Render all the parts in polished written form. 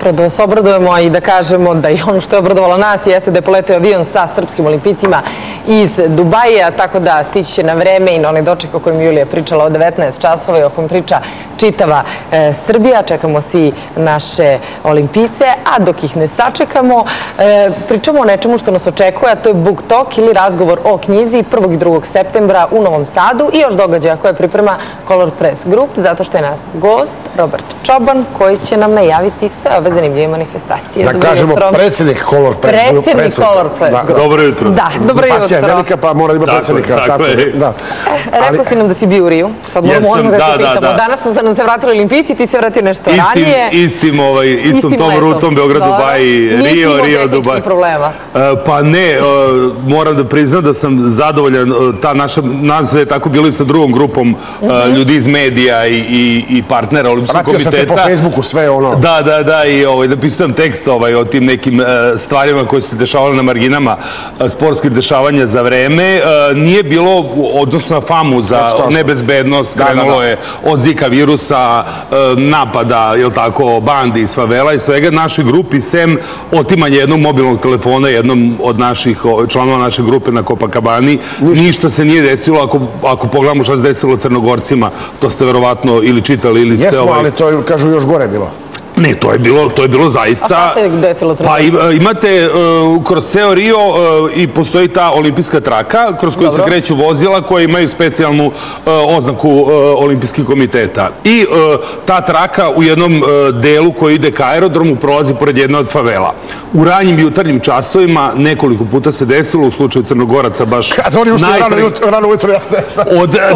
najpred da vas obradujemo i da kažemo da i ono što je obradovalo nas jeste da je poletio avion sa srpskim olimpijcima iz Dubaija, tako da stići će na vreme i na onaj doček o kojem Julija pričala od 19 časova i o kojem priča čitava Srbija. Čekamo svi naše olimpijce, a dok ih ne sačekamo, pričamo o nečemu što nas očekuje, a to je Book Talk ili razgovor o knjizi 1. i 2. septembra u Novom Sadu i još događaja koje priprema Color Press Group, zato što je nas gost Robert Čoban, koji će nam najaviti sve ove zanimljive manifestacije. Da kažemo predsjednik Color Press Group. Predsjednik Color Press Group. Dobro jutro. Da, dobro jutro. Pasija je velika, pa mora da ima predsjednika. Tako je. Rekao si nam da si bio u Riju. Sad moramo da se pitamo. Danas su nam se vratili olimpijci, ti se vratio nešto ranije. Istom tom rutom, Beograd, Dubaj, Rio, Dubaj. Nisi imao tehničkih problema? Pa ne, moram da priznam da sam zadovoljan. Nas je tako bilo i sa drugom grupom ljudi iz medija i partnera Olimpijskog komiteta. Pratio sam te po Facebooku sve ono. Da, i napisam tekst o tim nekim stvarima koje su se dešavale na marginama sportskih dešavanja za vreme. Nije bilo, odnosno na famu za nebezbednost, krenulo je od Zika virusa, napada, jel tako, bandi iz favela i svega. Našoj grupi, sem otimanja jednog mobilnog telefona, jednom od članova naše grupe na Copacabani, ništa se nije desilo. Ako pogledamo šta se desilo Crnogorcima, to ste verovatno ili čitali ili ste... Jesmo, ali to je, kažu, još gore bilo. Ne, to je bilo zaista... A šta se desilo? Pa imate kroz ceo Rio i postoji ta olimpijska traka kroz koju se kreću vozila koje imaju specijalnu oznaku olimpijskih komiteta. I ta traka u jednom delu koji ide ka aerodromu prolazi pored jedne od favela. U ranjim jutarnjim časovima nekoliko puta se desilo, u slučaju Crnogoraca baš... Kad oni ušli rano ujutro, ja ne znam.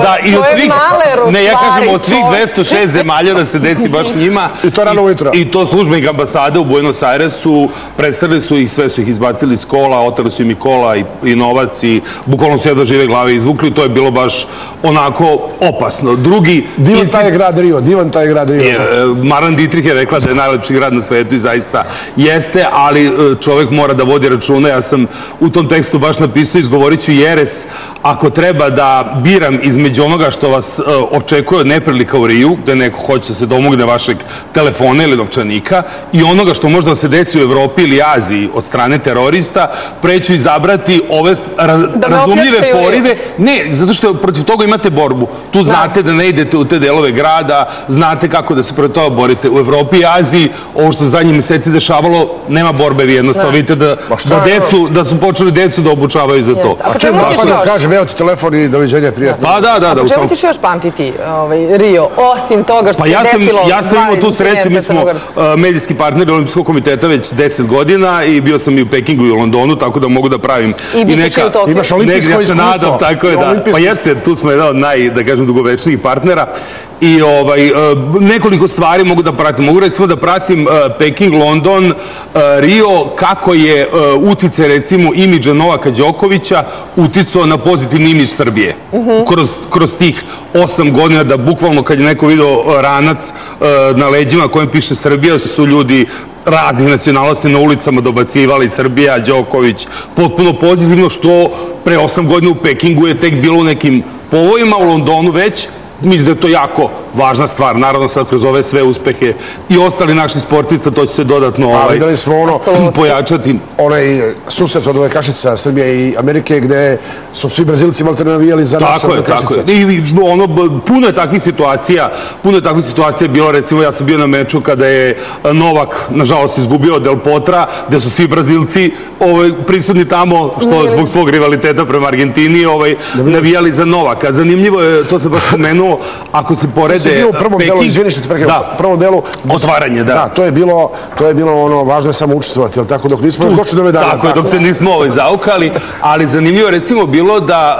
To je male ne, ja kažem od svih 206 zemalja da se desi baš njima. I to rano ujutro. I to službenik ambasade u Buenos Airesu, predstavili su ih, sve su ih izbacili iz kola, oteli su im i kola i novac i bukvalno sve do žive glave izvukli. To je bilo baš onako opasno. Divan taj grad Rio, divan taj grad Rio. Marlene Dietrich je rekla da je najlepši grad na svetu i zaista jeste, ali čovek mora da vodi računa. Ja sam u tom tekstu baš napisao, izgovorit ću jeres, ako treba da biram između onoga što vas očekuje od neprilika u Riju, gde neko hoće da se domogne vašeg telefona ili novčanika, i onoga što možda se desi u Evropi ili Aziji od strane terorista, preću izabrati ove razumljive porive. Ne, zato što protiv toga imate borbu. Tu znate da ne idete u te delove grada, znate kako da se protiv toga borite. U Evropi i Aziji, ovo što zadnjih meseci dešavalo, nema borbe, vi jednostavno vidite da su počeli decu da obučavaju za to. A čemu da kažem, evo ti telefon i doviđenja, prijatno. Pa da. A po čemu ćeš još pamtiti Rio, osim toga što se desilo? Ja sam imao tu sreću, mi smo medijski partneri Olimpijskog komiteta već 10 godina i bio sam i u Pekingu i u Londonu, tako da mogu da pravim i neka... Imaš olimpijsko iskustvo. Tako je, da. Pa jeste, tu smo jedan od da kažem, dugovečnijih partnera. I nekoliko stvari mogu da pratim. Mogu recimo da pratim Peking, London, Rio, kako je uticaj recimo imidža Novaka Đokovića uticao na pozitivni imidž Srbije. Kroz tih 8 godina, da bukvalno kad je neko video ranac na leđima kojem piše Srbija, su ljudi raznih nacionalnosti na ulicama dobacivali Srbija, Đoković, potpuno pozitivno, što pre 8 godina u Pekingu je tek bilo u nekim povojima, u Londonu već. Mislim da je to jako važna stvar, naravno sad kroz ove sve uspehe i ostali naši sportista, to će se dodatno pojačati. Onaj susret od ove kašica Srbije i Amerike gde su svi Brazilci malo navijali za naše kašice. Tako je. Puno je takvih situacija bilo, recimo ja sam bio na meču kada je Novak, nažalost, izgubio Del Potra, gde su svi Brazilci prisutni tamo, što zbog svog rivaliteta prema Argentini, navijali za Novaka. Zanimljivo je, to se baš spomenuo, ako se porede... Ti si bio u prvom delu, izvini što ti prekrenuo, u prvom delu... Otvaranje, da. Da, to je bilo ono, važno je samo učestvovati, jel tako, dok nismo još došli do medalja. Tako je, dok se nismo zaukali, ali zanimljivo je recimo bilo da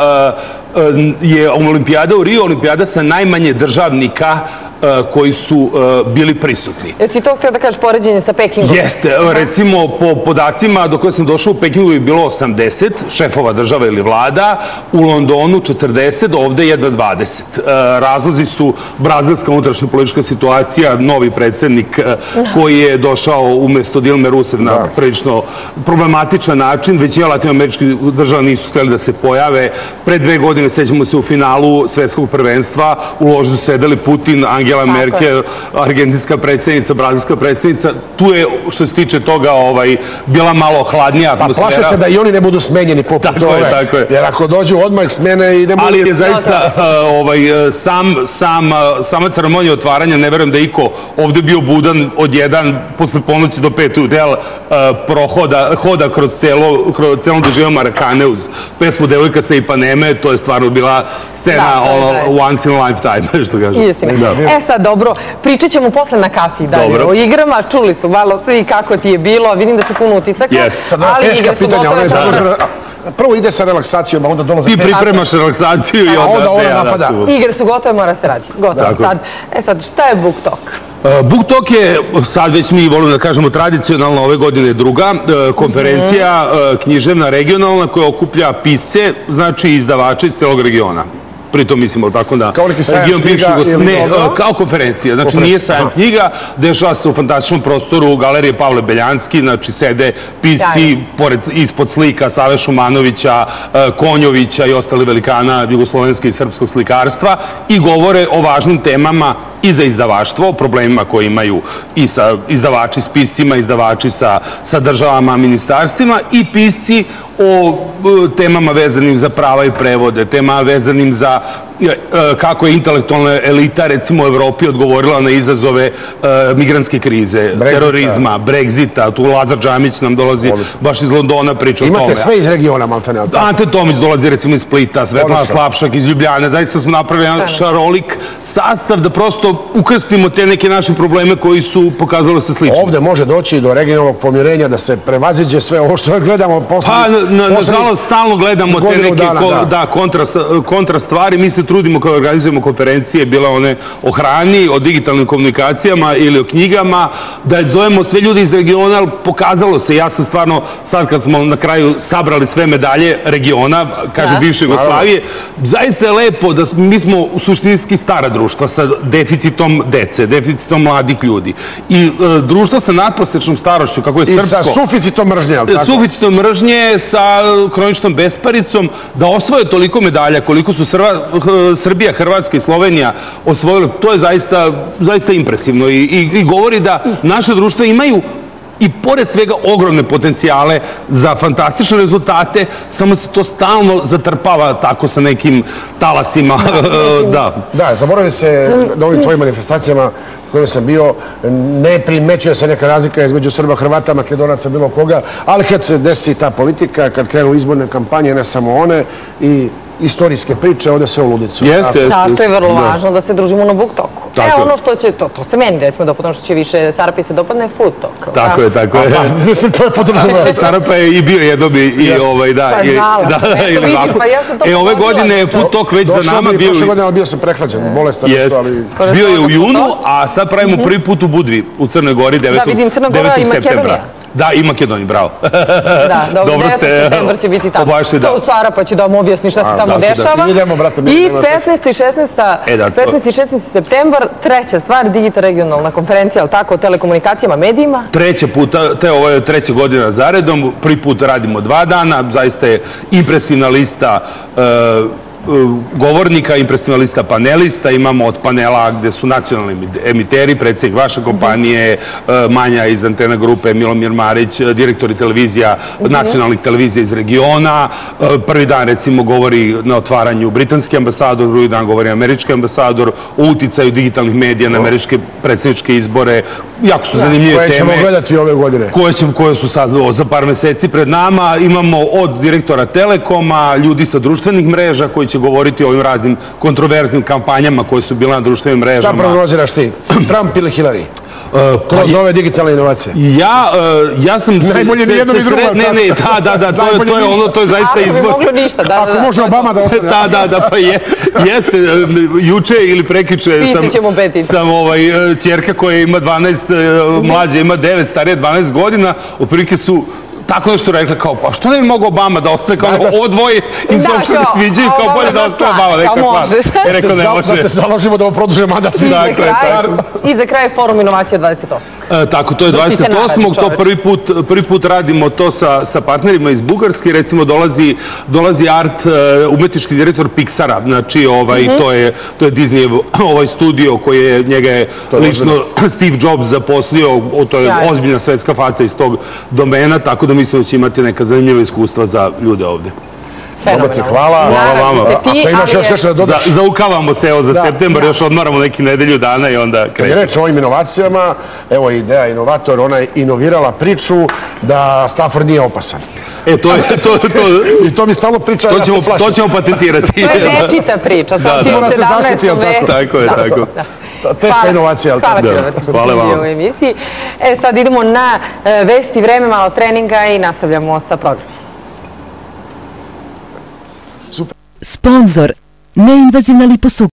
je olimpijada u Rio, olimpijada sa najmanje državnika koji su bili prisutni. Jesi to htio da kažeš poređenje sa Pekingom? Jeste, recimo po podacima do koje sam došao u Pekingu je bilo 80 šefova država ili vlada, u Londonu 40, ovde jedva 20. Razlozi su brazilska unutrašnja politička situacija, novi predsjednik koji je došao umesto Dilme Rousseff na prilično problematičan način, većina latinoameričkih država nisu htjeli da se pojave. Pre 2 godine, sećamo se, u finalu svetskog prvenstva u loži su sedeli Putin, Angela Angela Merkel, argentinska predsjednica, brazilska predsjednica. Tu je, što se tiče toga, bila malo hladnija atmosfera. Pa plaše se da i oni ne budu smenjeni poput ove. Tako je. Jer ako dođu odmah smene i ne budu... Ali je zaista sama ceremonija otvaranja, ne verujem da je iko ovde bio budan od 1 posle ponoći do 5 udel hoda kroz celom doživom Marakane uz pesmu Devojka sa Ipaneme. To je stvarno bila scena once in a lifetime, što kažem. Istina. Sad, dobro, pričat ćemo posle na kafi dalje o igrama. Čuli su malo svi kako ti je bilo, vidim da si puno utisaka, ali igre su gotove. Prvo ide sa relaksacijom, a onda dolaze... Ti pripremaš relaksaciju i onda ona napada. Igre su gotove, mora se raditi. Gotovo. Sad, šta je BookTok? BookTok je, sad već mi volimo da kažemo tradicionalno, ove godine druga konferencija književna, regionalna, koja okuplja pisce, znači izdavače iz celog regiona. Pritom mislimo tako da... Kao neki sajam knjiga ili... Ne, kao konferencija. Znači nije sajam knjiga, dešava se u fantastičnom prostoru Galerije Pavle Beljanski, znači sede pisci ispod slika Save Šumanovića, Konjovića i ostali velikana jugoslovenske i srpskog slikarstva i govore o važnim temama i za izdavaštvo, o problemima koje imaju i izdavači s piscima, izdavači sa državama, ministarstvima i pisci o temama vezanim za prava i prevode, temama vezanim za kako je intelektualna elita, recimo u Evropi, odgovorila na izazove migrantske krize, terorizma, Brexita. Tu Lazar Džamić nam dolazi baš iz Londona, priča o tome. Imate sve iz regiona, maltene. Ante Tomić dolazi recimo iz Splita, Svetlana Slapšak iz Ljubljane. Zaista smo napravili jedan šarolik sastav da prosto ukrstimo te neke naše probleme koji su pokazali se slični. Ovde može doći do regionalnog pomirenja, da se prevaziđe sve ovo što gledamo posle... Pa, nažalost, stalno gledamo te neke kontra stvari. Mi se trudimo kada organizujemo konferencije, bile one o hrani, o digitalnim komunikacijama ili o knjigama, da zovemo sve ljudi iz regiona, ali pokazalo se, ja sam stvarno, sad kad smo na kraju sabrali sve medalje regiona, kaže bivše Jugoslavije, zaista je lepo da mi smo u suštinski stara društva sa deficitom dece, deficitom mladih ljudi i društvo sa nadprosečnom starošću, kako je srpsko. I sa suficitom mržnje, ali tako? Suficitom mržnje, sa hroničnom besparicom, da osvoje toliko medalja koliko su Srbija, Hrvatska i Slovenija osvojile, to je zaista impresivno i govori da naše društva imaju i pored svega ogromne potencijale za fantastične rezultate, samo se to stalno zatrpava tako sa nekim talasima. Da, zaboravim se da ovim tvojim manifestacijama kojim sam bio, ne primećuje se neka razlika između Srba, Hrvata, Makedonaca, bilo koga, ali kad se desi ta politika, kad krenu izborne kampanje, ne samo one, i istorijske priče, ode se u ludicu. Da, to je vrlo važno da se družimo na BookToku. Ono što će, to se meni recimo dopadne, što će više Sarapi se dopadne FoodTok. Tako je. Mislim, to je podržano. Sarapa je i bio jednom i ove godine je FoodTok već za nama bio... Prošle godine bio sam prehlađen, bolestan. Bio je u junu, a sad pravimo prvi put u Budvi, u Crnoj Gori, 9. septembra. Da, vidim, Crna Gora i Makedonija. Da, i Makedoniji, bravo. Da, dobro, 9. septembar će biti tamo. To Sarapa će da vam objasni šta se tamo dešava. I 15. i 16. septembar, treća stvar, Digital regionalna konferencija, ali tako, o telekomunikacijama, medijima. Treća puta, ovo je treća godina zaredom, prvi put radimo 2 dana, zaista je impresivna lista govornika, impresivna lista panelista, imamo od panela gde su nacionalni emiteri, predsjednik vaše kompanije, Manja iz Antena grupe, Milomir Marić, direktori televizija, nacionalnih televizija iz regiona. Prvi dan recimo govori na otvaranju britanski ambasador, drugi dan govori američki ambasador, o uticaju digitalnih medija na američke predsjedničke izbore. Jako su zanimljive teme. Koje ćemo gledati ove godine. Koje su sad za par meseci pred nama. Imamo od direktora Telekoma, ljudi sa društvenih mreža koji će govoriti o ovim raznim kontroverznim kampanjama koje su bile na društvenim mrežama. Šta prognoziraš ti? Trump ili Hillary? Kroz ove digitalne inovacije. Ja sam... Najbolje ni jedno ni drugo. Ne, to je zaista izbor. Ako bi moglo ništa. Ako može Obama da ostane. Da, pa jeste. Juče ili prekjuče sam ćerka koja ima 12, mlađa ima 9, starija 12 godina, otprilike su tako nešto rekla kao, pa što ne bi mogao Obama da ostane, kao ovo dvoje im se uopšte ne sviđaju, kao bolje da ostane Obama, neka stvar. Rekao ne može. Da se založimo da mu produže mandat. I za kraj forum inovacija 28. Tako, to je 28. To prvi put radimo to sa partnerima iz Bugarske, recimo dolazi umetnički direktor Pixara, znači to je Disney studio koji je njega lično Steve Jobs zaposlio, to je ozbiljna svetska faca iz tog domena, tako da mislim da će imati neka zanimljiva iskustva za ljude ovde. Dobro, hvala. Hvala vama. Ako imaš još nešto da dodaš? Zaukavamo se evo za septembar, još odmaramo neki nedelju dana i onda krećemo. Kad je reč o ovim inovacijama, evo ideja inovator, ona je inovirala priču da Stafford nije opasan. I to mi stalno priča, ja se plašim. To ćemo patentirati. To je dečita priča, sa tim 17. veku. Tako je, tako. Teška inovacija. Hvala vam. Sad idemo na vesti, vreme, malo treninga i nastavljamo sa programom. Sponzor, neinvazivna liposuksija.